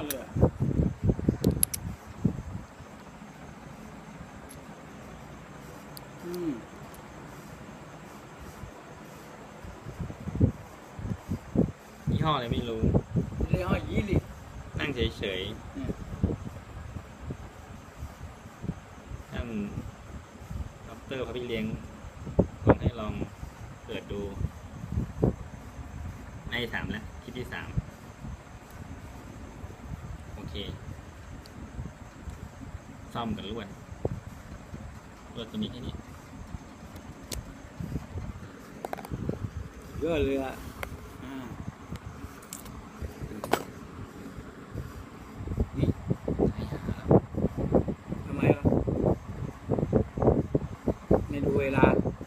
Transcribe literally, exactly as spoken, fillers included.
เลยอะอืมยี่ห้ออะไรไม่รู้เรียกว่ายี่ลินั่งเฉยเนี่ยๆท่านด็อกเตอร์พระพี่เลี้ยงบอกให้ลองเปิดดูในสามแล้วคลิปที่สามโอเคซ่อมกับลวดลวดตัวนี้แค่นี้เยอะเลยอะอ่านี่ใช่หาแล้วทำไมอ่ะไม่ดูเวลา